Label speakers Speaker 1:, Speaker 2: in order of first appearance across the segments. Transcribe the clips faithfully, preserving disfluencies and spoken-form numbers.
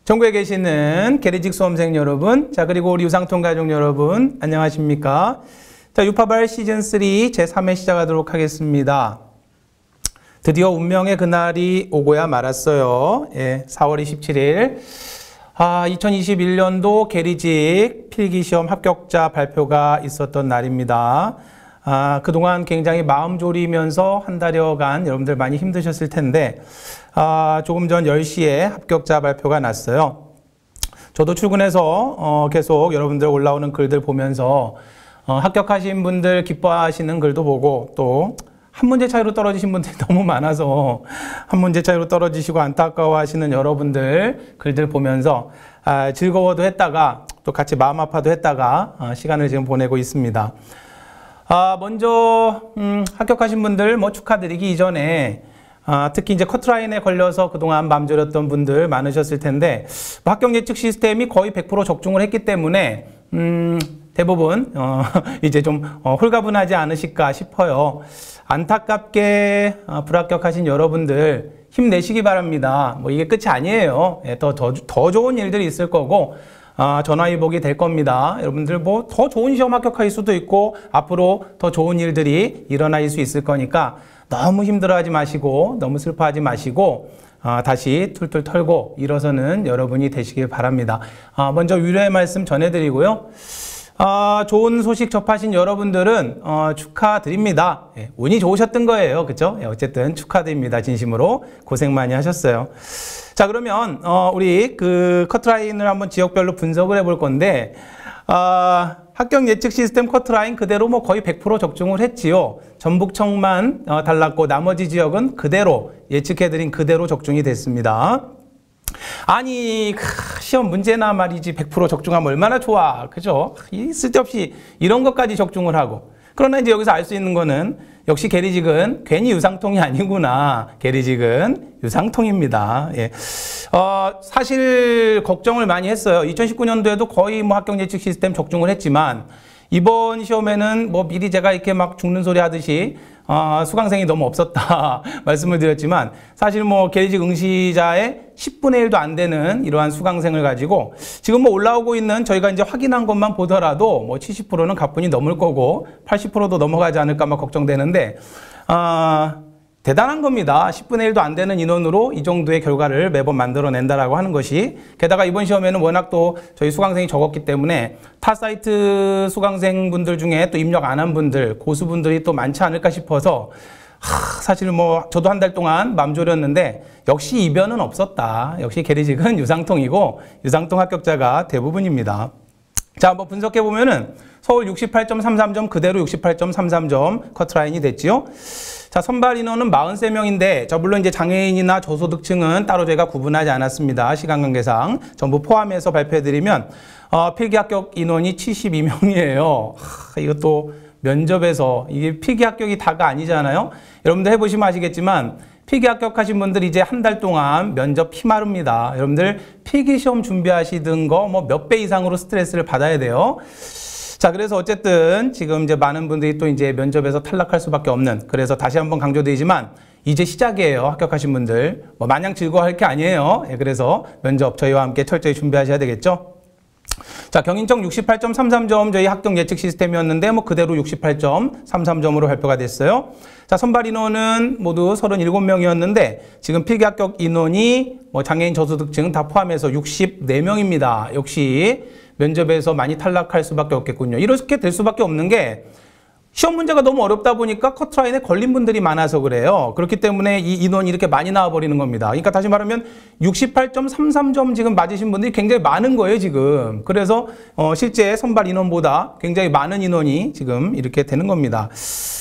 Speaker 1: 전국에 계시는 계리직 수험생 여러분, 자 그리고 우리 유상통 가족 여러분 안녕하십니까? 자 유파발 시즌 삼 제삼 회 시작하도록 하겠습니다. 드디어 운명의 그날이 오고야 말았어요. 예, 사월 이십칠일 아, 이천이십일 년도 계리직 필기시험 합격자 발표가 있었던 날입니다. 아, 그동안 굉장히 마음 졸이면서 한 달여간 여러분들 많이 힘드셨을 텐데 아, 조금 전 열 시에 합격자 발표가 났어요. 저도 출근해서 어, 계속 여러분들 올라오는 글들 보면서 어, 합격하신 분들 기뻐하시는 글도 보고 또 한 문제 차이로 떨어지신 분들이 너무 많아서 한 문제 차이로 떨어지시고 안타까워하시는 여러분들 글들 보면서 아, 즐거워도 했다가 또 같이 마음 아파도 했다가 아, 시간을 지금 보내고 있습니다. 아, 먼저 음, 합격하신 분들 뭐 축하드리기 이전에 아, 특히 이제 커트라인에 걸려서 그동안 맘 졸였던 분들 많으셨을 텐데 뭐 합격 예측 시스템이 거의 백 퍼센트 적중을 했기 때문에 음, 대부분 어, 이제 좀 어, 홀가분하지 않으실까 싶어요. 안타깝게 어, 불합격하신 여러분들 힘내시기 바랍니다. 뭐 이게 끝이 아니에요. 예, 더, 더, 더 좋은 일들이 있을 거고 아, 전화위복이 될 겁니다. 여러분들 뭐 더 좋은 시험 합격할 수도 있고 앞으로 더 좋은 일들이 일어날 수 있을 거니까 너무 힘들어하지 마시고 너무 슬퍼하지 마시고 아, 다시 툴툴 털고 일어서는 여러분이 되시길 바랍니다. 아, 먼저 위로의 말씀 전해드리고요. 아, 좋은 소식 접하신 여러분들은 어, 축하드립니다. 예, 운이 좋으셨던 거예요. 그죠? 예, 어쨌든 축하드립니다. 진심으로 고생 많이 하셨어요. 자, 그러면 어, 우리 그 커트라인을 한번 지역별로 분석을 해볼 건데 어, 합격 예측 시스템 커트라인 그대로 뭐 거의 백 퍼센트 적중을 했지요. 전북청만 어, 달랐고 나머지 지역은 그대로 예측해드린 그대로 적중이 됐습니다. 아니 시험 문제나 말이지 백 퍼센트 적중하면 얼마나 좋아. 그죠? 이 쓸데없이 이런 것까지 적중을 하고 그러나 이제 여기서 알 수 있는 거는 역시 계리직은 괜히 유상통이 아니구나. 계리직은 유상통입니다. 예. 어, 사실 걱정을 많이 했어요. 이천십구 년도에도 거의 뭐 합격 예측 시스템 적중을 했지만 이번 시험에는 뭐 미리 제가 이렇게 막 죽는 소리 하듯이 어, 수강생이 너무 없었다 말씀을 드렸지만 사실 뭐 계리직 응시자의 십분의 일도 안 되는 이러한 수강생을 가지고 지금 뭐 올라오고 있는 저희가 이제 확인한 것만 보더라도 뭐 칠십 퍼센트는 가뿐히 넘을 거고 팔십 퍼센트도 넘어가지 않을까 막 걱정되는데 어, 대단한 겁니다. 십분의 일도 안 되는 인원으로 이 정도의 결과를 매번 만들어낸다라고 하는 것이 게다가 이번 시험에는 워낙 또 저희 수강생이 적었기 때문에 타 사이트 수강생분들 중에 또 입력 안 한 분들 고수분들이 또 많지 않을까 싶어서 하, 사실 뭐 저도 한 달 동안 맘 졸였는데 역시 이변은 없었다. 역시 계리직은 유상통이고 유상통 합격자가 대부분입니다. 자, 한번 분석해 보면은 서울 육십팔 점 삼삼 점 그대로 육십팔 점 삼삼 점 커트라인이 됐지요. 자, 선발 인원은 사십삼 명인데 저 물론 이제 장애인이나 저소득층은 따로 저희가 구분하지 않았습니다. 시간 관계상 전부 포함해서 발표해 드리면 어, 필기 합격 인원이 칠십이 명이에요. 하, 이것도 면접에서 이게 필기 합격이 다가 아니잖아요. 여러분들 해보시면 아시겠지만 필기 합격하신 분들 이제 한 달 동안 면접 피마릅니다. 여러분들 필기 시험 준비하시던 거 뭐 몇 배 이상으로 스트레스를 받아야 돼요. 자, 그래서 어쨌든 지금 이제 많은 분들이 또 이제 면접에서 탈락할 수밖에 없는, 그래서 다시 한번 강조드리지만 이제 시작이에요. 합격하신 분들 뭐 마냥 즐거워할 게 아니에요. 예, 그래서 면접 저희와 함께 철저히 준비하셔야 되겠죠. 자, 경인청 육십팔 점 삼삼 점 저희 합격 예측 시스템이었는데 뭐 그대로 육십팔 점 삼삼 점으로 발표가 됐어요. 자, 선발 인원은 모두 서른일곱 명이었는데 지금 필기 합격 인원이 뭐 장애인 저소득층 다 포함해서 육십사 명입니다. 역시 면접에서 많이 탈락할 수밖에 없겠군요. 이렇게 될 수밖에 없는 게 시험 문제가 너무 어렵다 보니까 커트라인에 걸린 분들이 많아서 그래요. 그렇기 때문에 이 인원이 이렇게 많이 나와버리는 겁니다. 그러니까 다시 말하면 육십팔 점 삼삼 점 지금 맞으신 분들이 굉장히 많은 거예요, 지금. 그래서 어, 실제 선발 인원보다 굉장히 많은 인원이 지금 이렇게 되는 겁니다.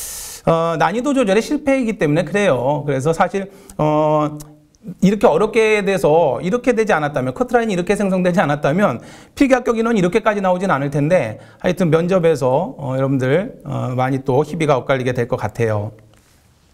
Speaker 1: 어, 난이도 조절의 실패이기 때문에 그래요. 그래서 사실 어, 이렇게 어렵게 돼서 이렇게 되지 않았다면 커트라인이 이렇게 생성되지 않았다면 필기 합격 인원이 이렇게까지 나오진 않을 텐데 하여튼 면접에서 어, 여러분들 어, 많이 또 희비가 엇갈리게 될 것 같아요.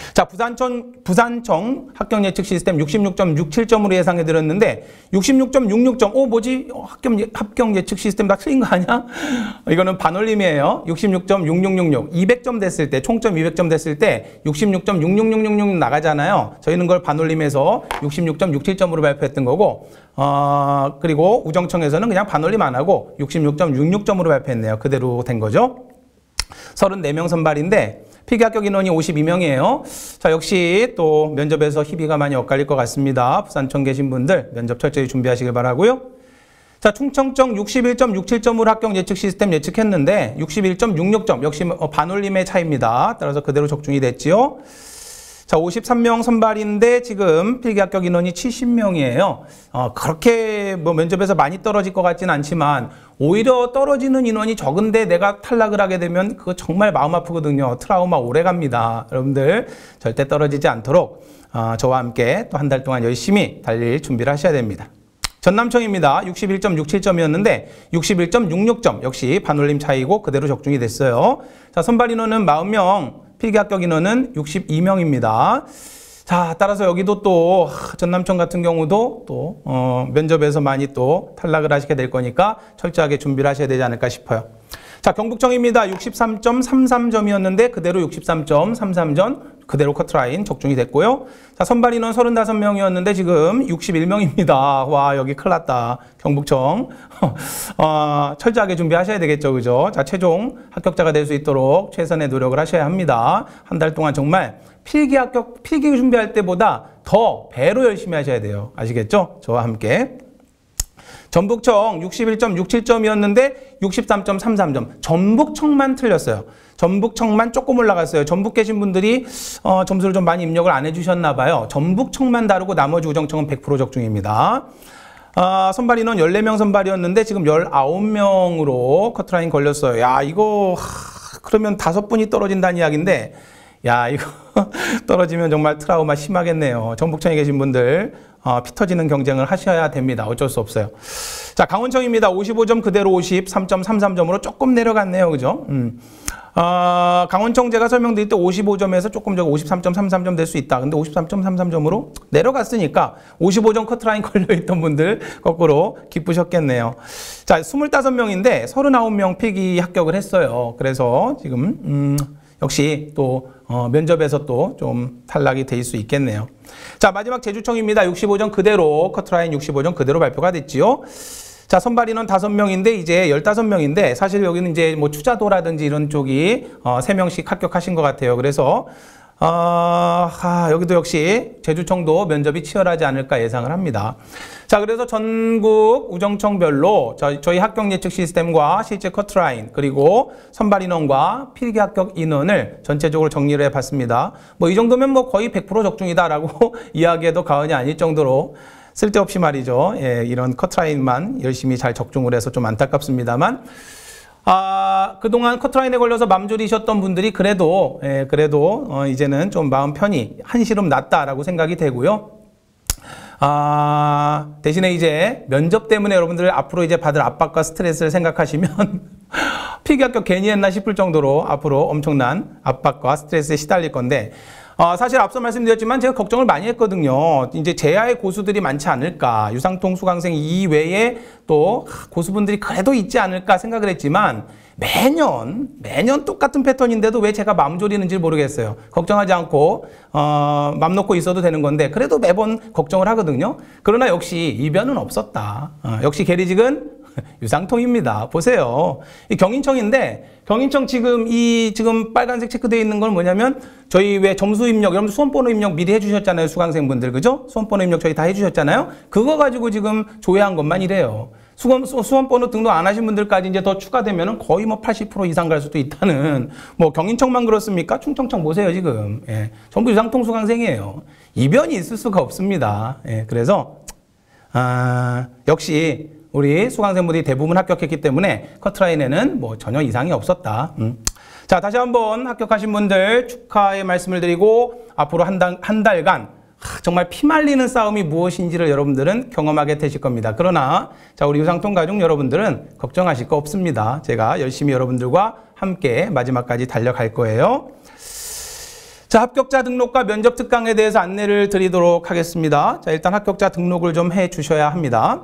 Speaker 1: 자, 부산청, 부산청 합격 예측 시스템 육십육 점 육칠 점으로 예상해 드렸는데 육십육 점 육육 점, 어 뭐지? 어, 합격, 예, 합격 예측 시스템 다 틀린 거 아니야? 이거는 반올림이에요. 육십육 점 육육육육, 이백 점 됐을 때, 총점 이백 점 됐을 때 육십육 점 육육육육 나가잖아요. 저희는 그걸 반올림해서 육십육 점 육칠 점으로 발표했던 거고, 어, 그리고 우정청에서는 그냥 반올림 안 하고 육십육 점 육육 점으로 발표했네요. 그대로 된 거죠. 서른네 명 선발인데 필기 합격 인원이 오십이 명이에요. 자, 역시 또 면접에서 희비가 많이 엇갈릴 것 같습니다. 부산청 계신 분들 면접 철저히 준비하시길 바라고요. 자, 충청청 육십일 점 육칠 점으로 합격 예측 시스템 예측했는데 육십일 점 육육 점 역시 반올림의 차이입니다. 따라서 그대로 적중이 됐지요. 자, 오십삼 명 선발인데 지금 필기 합격 인원이 칠십 명이에요. 어, 그렇게 뭐 면접에서 많이 떨어질 것 같지는 않지만 오히려 떨어지는 인원이 적은데 내가 탈락을 하게 되면 그거 정말 마음 아프거든요. 트라우마 오래 갑니다. 여러분들 절대 떨어지지 않도록 어, 저와 함께 또 한 달 동안 열심히 달릴 준비를 하셔야 됩니다. 전남청입니다. 육십일 점 육칠 점이었는데 육십일 점 육육 점 역시 반올림 차이고 그대로 적중이 됐어요. 자, 선발 인원은 사십 명, 필기 합격 인원은 육십이 명입니다. 자, 따라서 여기도 또 전남청 같은 경우도 또 어, 면접에서 많이 또 탈락을 하시게 될 거니까 철저하게 준비를 하셔야 되지 않을까 싶어요. 자, 경북청입니다. 육십삼 점 삼삼 점이었는데 그대로 육십삼 점 삼삼 점 그대로 커트라인 적중이 됐고요. 자, 선발 인원 서른다섯 명이었는데 지금 육십일 명입니다. 와, 여기 큰일 났다. 경북청. 어, 철저하게 준비하셔야 되겠죠. 그죠? 자, 최종 합격자가 될 수 있도록 최선의 노력을 하셔야 합니다. 한 달 동안 정말 필기 합격, 필기 준비할 때보다 더 배로 열심히 하셔야 돼요. 아시겠죠? 저와 함께. 전북청 육십일 점 육칠 점이었는데 육십삼 점 삼삼 점. 전북청만 틀렸어요. 전북청만 조금 올라갔어요. 전북 계신 분들이 어, 점수를 좀 많이 입력을 안 해주셨나 봐요. 전북청만 다르고 나머지 우정청은 백 퍼센트 적중입니다. 아, 선발 인원 열네 명 선발이었는데 지금 열아홉 명으로 커트라인 걸렸어요. 야, 이거 하, 그러면 다섯 분이 떨어진다는 이야기인데 야, 이거 떨어지면 정말 트라우마 심하겠네요. 전북청에 계신 분들 어, 피 터지는 경쟁을 하셔야 됩니다. 어쩔 수 없어요. 자, 강원청입니다. 오십오 점 그대로 오십삼 점 삼삼 점으로 조금 내려갔네요. 그죠? 음. 어, 강원청 제가 설명드릴 때 오십오 점에서 조금 저 오십삼 점 삼삼 점 될 수 있다. 근데 오십삼 점 삼삼 점으로 내려갔으니까 오십오 점 커트라인 걸려있던 분들 거꾸로 기쁘셨겠네요. 자, 스물다섯 명인데 서른아홉 명 필기 합격을 했어요. 그래서 지금 음, 역시 또 어, 면접에서 또 좀 탈락이 될 수 있겠네요. 자, 마지막 제주청입니다. 육십오 점 그대로 커트라인 육십오 점 그대로 발표가 됐지요. 자, 선발 인원 다섯 명인데 이제 열다섯 명인데 사실 여기는 이제 뭐 추자도라든지 이런 쪽이 어, 세 명씩 합격하신 것 같아요. 그래서 어, 아, 여기도 역시 제주청도 면접이 치열하지 않을까 예상을 합니다. 자, 그래서 전국 우정청별로 저, 저희 합격 예측 시스템과 실제 커트라인 그리고 선발 인원과 필기 합격 인원을 전체적으로 정리를 해봤습니다. 뭐 이 정도면 뭐 거의 백 퍼센트 적중이다라고 이야기해도 과언이 아닐 정도로 쓸데없이 말이죠. 예, 이런 커트라인만 열심히 잘 적중을 해서 좀 안타깝습니다만 아, 그동안 커트라인에 걸려서 맘졸이셨던 분들이 그래도 예, 그래도 어, 이제는 좀 마음 편히 한시름 낫다라고 생각이 되고요. 아, 대신에 이제 면접 때문에 여러분들 앞으로 이제 받을 압박과 스트레스를 생각하시면 필기 합격 괜히 했나 싶을 정도로 앞으로 엄청난 압박과 스트레스에 시달릴 건데 어, 사실 앞서 말씀드렸지만 제가 걱정을 많이 했거든요. 이제 제야의 고수들이 많지 않을까. 유상통 수강생 이외에 또 고수분들이 그래도 있지 않을까 생각을 했지만 매년 매년 똑같은 패턴인데도 왜 제가 마음 졸이는지 모르겠어요. 걱정하지 않고 어, 맘 놓고 있어도 되는 건데 그래도 매번 걱정을 하거든요. 그러나 역시 이변은 없었다. 어, 역시 계리직은 유상통입니다. 보세요. 이 경인청인데 경인청 지금 이 지금 빨간색 체크되어 있는 건 뭐냐면 저희 왜 점수 입력, 여러분들 수험번호 입력 미리 해주셨잖아요. 수강생분들 그죠? 수험번호 입력 저희 다 해주셨잖아요. 그거 가지고 지금 조회한 것만 이래요. 수험, 수험번호 등록 안 하신 분들까지 이제 더 추가되면은 거의 뭐 팔십 퍼센트 이상 갈 수도 있다는 뭐 경인청만 그렇습니까? 충청청 보세요 지금. 예, 전부 유상통 수강생이에요. 이변이 있을 수가 없습니다. 예, 그래서 아, 역시 우리 수강생분들이 대부분 합격했기 때문에 커트라인에는 뭐 전혀 이상이 없었다. 음. 자, 다시 한번 합격하신 분들 축하의 말씀을 드리고 앞으로 한 달, 한 달간 하, 정말 피말리는 싸움이 무엇인지를 여러분들은 경험하게 되실 겁니다. 그러나 자, 우리 유상통 가족 여러분들은 걱정하실 거 없습니다. 제가 열심히 여러분들과 함께 마지막까지 달려갈 거예요. 자, 합격자 등록과 면접 특강에 대해서 안내를 드리도록 하겠습니다. 자, 일단 합격자 등록을 좀 해 주셔야 합니다.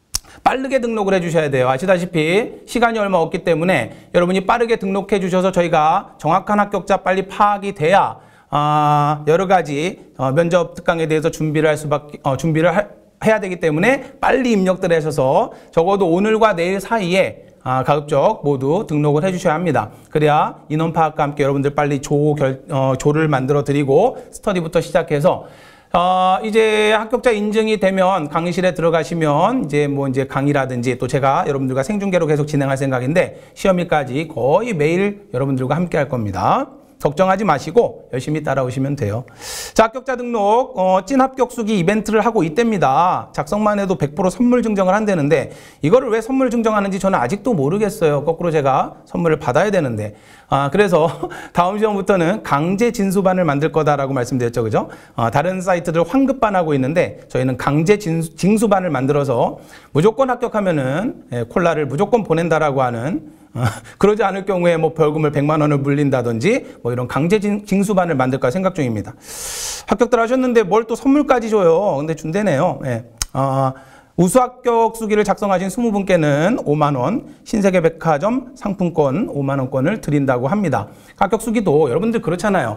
Speaker 1: 빠르게 등록을 해 주셔야 돼요. 아시다시피 시간이 얼마 없기 때문에 여러분이 빠르게 등록해 주셔서 저희가 정확한 합격자 빨리 파악이 돼야 아, 여러 가지 어, 면접 특강에 대해서 준비를 할 수밖에 어, 준비를 하, 해야 되기 때문에 빨리 입력들 하셔서 적어도 오늘과 내일 사이에 아, 가급적 모두 등록을 해 주셔야 합니다. 그래야 인원 파악과 함께 여러분들 빨리 조, 결, 어, 조를 만들어 드리고 스터디부터 시작해서 어, 이제 합격자 인증이 되면 강의실에 들어가시면 이제 뭐 이제 강의라든지 또 제가 여러분들과 생중계로 계속 진행할 생각인데 시험일까지 거의 매일 여러분들과 함께 할 겁니다. 걱정하지 마시고 열심히 따라오시면 돼요. 자, 합격자 등록 어, 찐 합격수기 이벤트를 하고 있답니다. 작성만 해도 백 퍼센트 선물 증정을 한다는데 이거를 왜 선물 증정하는지 저는 아직도 모르겠어요. 거꾸로 제가 선물을 받아야 되는데 아, 그래서 다음 시험부터는 강제 진수반을 만들 거다라고 말씀드렸죠. 그죠? 어, 다른 사이트들 환급반하고 있는데 저희는 강제 진수, 징수반을 만들어서 무조건 합격하면은 예, 콜라를 무조건 보낸다라고 하는 어, 그러지 않을 경우에 뭐 벌금을 백만 원을 물린다든지 뭐 이런 강제 징수반을 만들까 생각 중입니다. 합격들 하셨는데 뭘 또 선물까지 줘요. 근데 준대네요. 예. 어, 우수 합격 수기를 작성하신 이십 분께는 오만 원, 신세계 백화점 상품권 오만 원권을 드린다고 합니다. 합격 수기도 여러분들 그렇잖아요.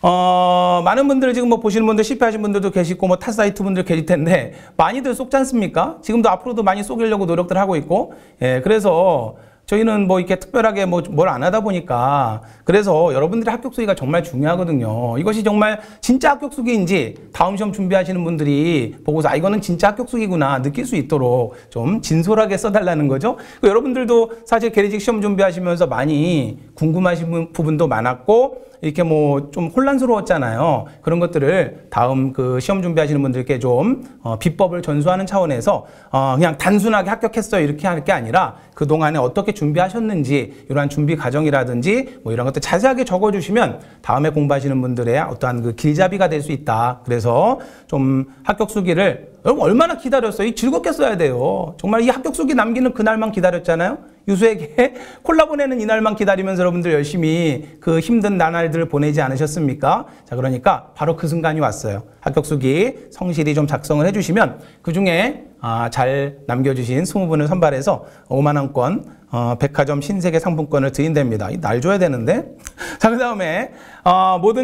Speaker 1: 어, 많은 분들 지금 뭐 보시는 분들 실패하신 분들도 계시고 뭐 타 사이트 분들 계실 텐데 많이들 쏘지 않습니까? 지금도 앞으로도 많이 쏘기려고 노력들 하고 있고 예, 그래서 저희는 뭐 이렇게 특별하게 뭐 뭘 안 하다 보니까 그래서 여러분들의 합격 수기가 정말 중요하거든요. 이것이 정말 진짜 합격 수기인지 다음 시험 준비하시는 분들이 보고서 아 이거는 진짜 합격 수기구나 느낄 수 있도록 좀 진솔하게 써달라는 거죠. 여러분들도 사실 계리직 시험 준비하시면서 많이 궁금하신 부분도 많았고 이렇게 뭐 좀 혼란스러웠잖아요. 그런 것들을 다음 그 시험 준비하시는 분들께 좀 어, 비법을 전수하는 차원에서 어, 그냥 단순하게 합격했어요 이렇게 할 게 아니라 그동안에 어떻게 준비하셨는지 이러한 준비 과정이라든지 뭐 이런 것들 자세하게 적어주시면 다음에 공부하시는 분들의 어떠한 그 길잡이가 될 수 있다. 그래서 좀 합격 수기를 여러분 얼마나 기다렸어요? 즐겁게 써야 돼요. 정말 이 합격 수기 남기는 그날만 기다렸잖아요. 유수에게 콜라 보내는 이날만 기다리면서 여러분들 열심히 그 힘든 나날들을 보내지 않으셨습니까? 자, 그러니까 바로 그 순간이 왔어요. 합격 수기 성실히 좀 작성을 해주시면 그중에 아, 잘 남겨주신 이십 분을 선발해서 오만 원권 어, 백화점 신세계 상품권을 드린답니다. 날 줘야 되는데. 자, 그 다음에 어, 모든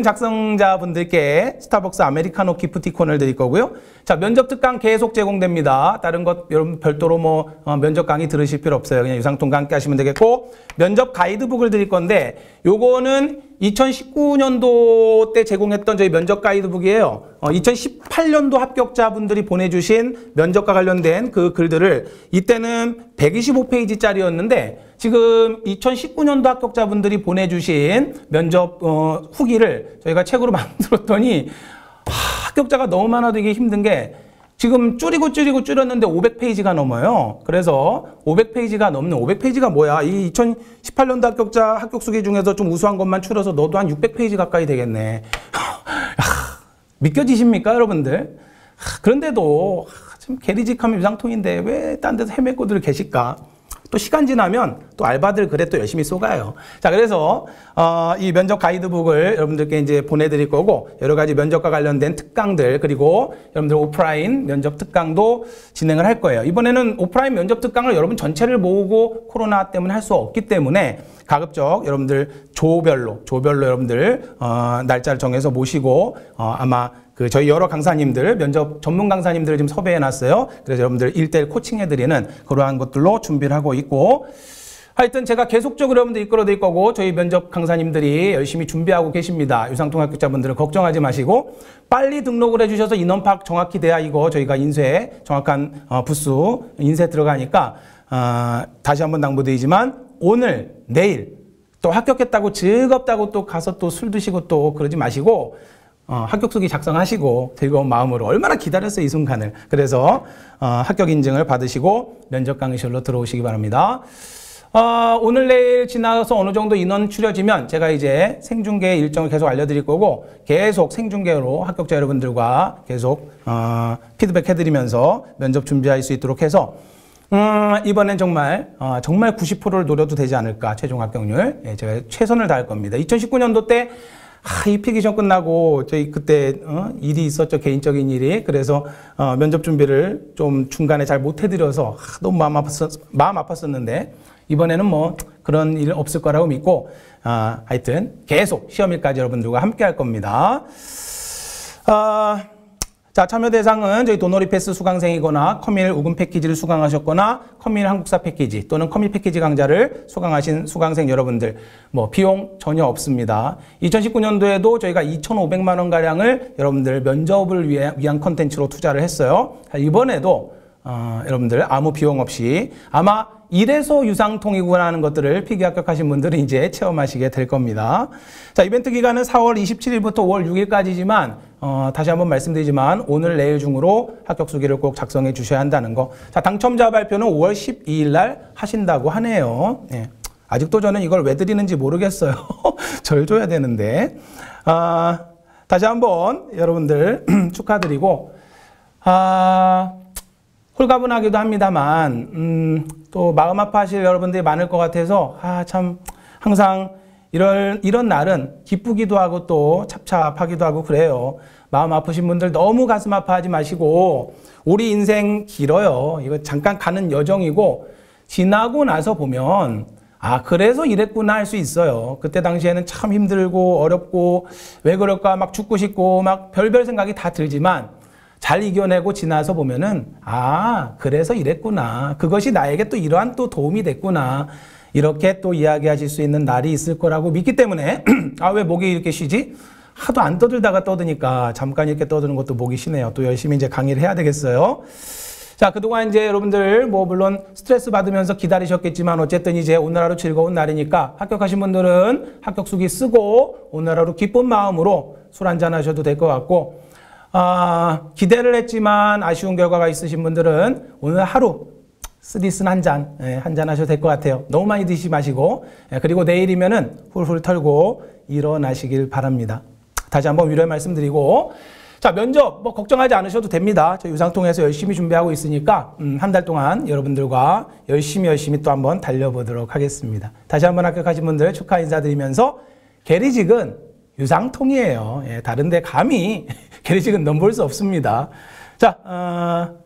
Speaker 1: 작성자분들께 스타벅스 아메리카노 기프티콘을 드릴 거고요. 자, 면접 특강 계속 제공됩니다. 다른 것 여러분 별도로 뭐 어, 면접 강의 들으실 필요 없어요. 그냥 유상통과 함께 하시면 되겠고 면접 가이드북을 드릴 건데 요거는 이천십구 년도 때 제공했던 저희 면접 가이드북이에요. 어, 이천십팔 년도 합격자분들이 보내주신 면접과 관련된 그 글들을 이때는 백이십오 페이지짜리였는데 지금 이천십구 년도 합격자분들이 보내주신 면접 어, 후기를 저희가 책으로 만들었더니 하, 합격자가 너무 많아도 이게 힘든 게 지금 줄이고 줄이고 줄였는데 오백 페이지가 넘어요. 그래서 오백 페이지가 넘는 오백 페이지가 뭐야? 이 이천십팔 년도 합격자 합격 수기 중에서 좀 우수한 것만 추려서 너도 한 육백 페이지 가까이 되겠네. 믿겨지십니까, 여러분들? 그런데도 참 계리직하면 유상통인데 왜 딴 데서 헤매고들 계실까? 또 시간 지나면 또 알바들 글에 또 열심히 쏘가요. 자, 그래서 어, 이 면접 가이드북을 여러분들께 이제 보내드릴 거고 여러 가지 면접과 관련된 특강들 그리고 여러분들 오프라인 면접 특강도 진행을 할 거예요. 이번에는 오프라인 면접 특강을 여러분 전체를 모으고 코로나 때문에 할 수 없기 때문에 가급적 여러분들 조별로 조별로 여러분들 어, 날짜를 정해서 모시고 어, 아마 그 저희 여러 강사님들, 면접 전문 강사님들을 지금 섭외해 놨어요. 그래서 여러분들 일대일 코칭해 드리는 그러한 것들로 준비를 하고 있고 하여튼 제가 계속적으로 여러분들 이끌어 드릴 거고 저희 면접 강사님들이 열심히 준비하고 계십니다. 유상통 합격자분들은 걱정하지 마시고 빨리 등록을 해 주셔서 인원 파악 정확히 돼야 이거 저희가 인쇄 정확한 어, 부수 인쇄 들어가니까 어, 다시 한번 당부드리지만 오늘, 내일 또 합격했다고 즐겁다고 또 가서 또 술 드시고 또 그러지 마시고 어, 합격 수기 작성하시고 즐거운 마음으로 얼마나 기다렸어요 이 순간을. 그래서 어, 합격 인증을 받으시고 면접 강의실로 들어오시기 바랍니다. 어, 오늘 내일 지나서 어느 정도 인원 추려지면 제가 이제 생중계 일정을 계속 알려드릴 거고 계속 생중계로 합격자 여러분들과 계속 어, 피드백 해드리면서 면접 준비할 수 있도록 해서 음, 이번엔 정말 어, 정말 구십 퍼센트를 노려도 되지 않을까 최종 합격률. 예, 제가 최선을 다할 겁니다. 이천십구 년도 때 아, 이 필기 시험 끝나고 저희 그때 어, 일이 있었죠. 개인적인 일이. 그래서 어, 면접 준비를 좀 중간에 잘 못해드려서 아, 너무 마음 아팠었, 마음 아팠었는데 이번에는 뭐 그런 일 없을 거라고 믿고 아, 하여튼 계속 시험일까지 여러분들과 함께 할 겁니다. 아, 자, 참여 대상은 저희 도너리 패스 수강생이거나 커밀 우금 패키지를 수강하셨거나 커밀 한국사 패키지 또는 커밀 패키지 강좌를 수강하신 수강생 여러분들 뭐 비용 전혀 없습니다. 이천십구 년도에도 저희가 이천오백만 원 가량을 여러분들 면접을 위해, 위한 컨텐츠로 투자를 했어요. 이번에도 어, 여러분들 아무 비용 없이 아마 이래서 유상통이구나 하는 것들을 필기 합격하신 분들은 이제 체험하시게 될 겁니다. 자, 이벤트 기간은 사월 이십칠일부터 오월 육일까지지만 어, 다시 한번 말씀드리지만 오늘 내일 중으로 합격 수기를 꼭 작성해 주셔야 한다는 거. 자, 당첨자 발표는 오월 십이일 날 하신다고 하네요. 네. 아직도 저는 이걸 왜 드리는지 모르겠어요. 절 줘야 되는데. 아, 다시 한번 여러분들 축하드리고 아, 홀가분하기도 합니다만 음, 또 마음 아파하실 여러분들이 많을 것 같아서 아, 참 항상 이런, 이런 날은 기쁘기도 하고 또 찹찹하기도 하고 그래요. 마음 아프신 분들 너무 가슴 아파하지 마시고 우리 인생 길어요. 이거 잠깐 가는 여정이고 지나고 나서 보면 아, 그래서 이랬구나 할 수 있어요. 그때 당시에는 참 힘들고 어렵고 왜 그럴까 막 죽고 싶고 막 별별 생각이 다 들지만 잘 이겨내고 지나서 보면은 아, 그래서 이랬구나. 그것이 나에게 또 이러한 또 도움이 됐구나. 이렇게 또 이야기하실 수 있는 날이 있을 거라고 믿기 때문에 아, 왜 목이 이렇게 쉬지? 하도 안 떠들다가 떠드니까 잠깐 이렇게 떠드는 것도 목이 쉬네요. 또 열심히 이제 강의를 해야 되겠어요. 자, 그동안 이제 여러분들 뭐 물론 스트레스 받으면서 기다리셨겠지만 어쨌든 이제 오늘 하루 즐거운 날이니까 합격하신 분들은 합격 수기 쓰고 오늘 하루 기쁜 마음으로 술 한잔 하셔도 될 것 같고 아, 기대를 했지만 아쉬운 결과가 있으신 분들은 오늘 하루 쓰디쓴 한 잔, 예, 한 잔 하셔도 될 것 같아요. 너무 많이 드시지 마시고 예, 그리고 내일이면은 훌훌 털고 일어나시길 바랍니다. 다시 한번 위로의 말씀드리고 자, 면접 뭐 걱정하지 않으셔도 됩니다. 저 유상통해서 열심히 준비하고 있으니까 음, 한 달 동안 여러분들과 열심히 열심히 또 한번 달려보도록 하겠습니다. 다시 한번 합격하신 분들 축하 인사드리면서 계리직은 유상통이에요. 예, 다른데 감히 계리직은 넘볼 수 없습니다. 자, 어,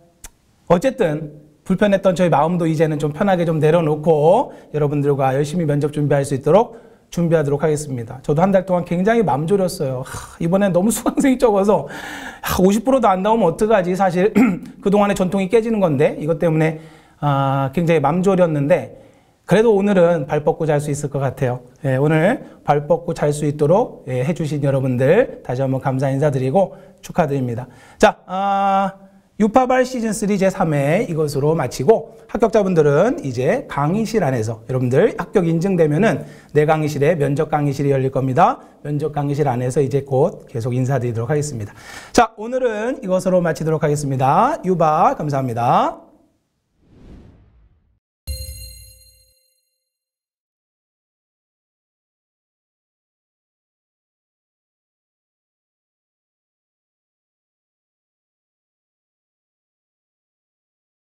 Speaker 1: 어쨌든 불편했던 저희 마음도 이제는 좀 편하게 좀 내려놓고 여러분들과 열심히 면접 준비할 수 있도록 준비하도록 하겠습니다. 저도 한 달 동안 굉장히 맘 졸였어요. 하, 이번엔 너무 수강생이 적어서 하, 오십 퍼센트도 안 나오면 어떡하지? 사실 그동안의 전통이 깨지는 건데 이것 때문에 아, 굉장히 맘 졸였는데 그래도 오늘은 발 뻗고 잘 수 있을 것 같아요. 예, 오늘 발 뻗고 잘 수 있도록 예, 해주신 여러분들 다시 한번 감사 인사드리고 축하드립니다. 자, 아, 유파발 시즌삼 제삼 회 이것으로 마치고 합격자분들은 이제 강의실 안에서 여러분들 합격 인증되면은 내 강의실에 면접 강의실이 열릴 겁니다. 면접 강의실 안에서 이제 곧 계속 인사드리도록 하겠습니다. 자, 오늘은 이것으로 마치도록 하겠습니다. 유바 감사합니다.